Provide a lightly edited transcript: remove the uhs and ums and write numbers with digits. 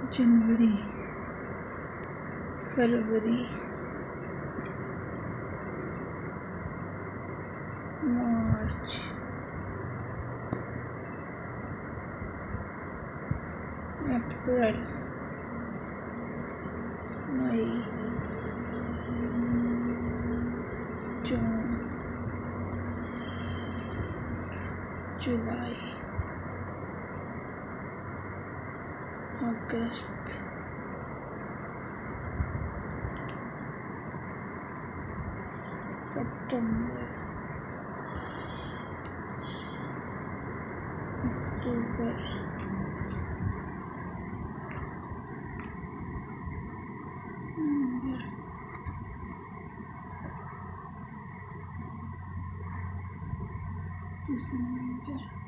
जनवरी, फरवरी, मार्च, अप्रैल, मई, जून, जुलाई, अगस्त, सितंबर, अक्टूबर, नवंबर, दिसंबर।